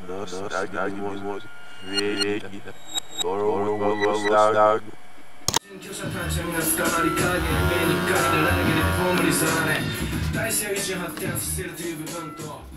Nostalgia music, vedi, loro nostalgia. 新居者たちは皆捕まり加減目にかいだらけで葬り去られ体制維持発展させるという部分と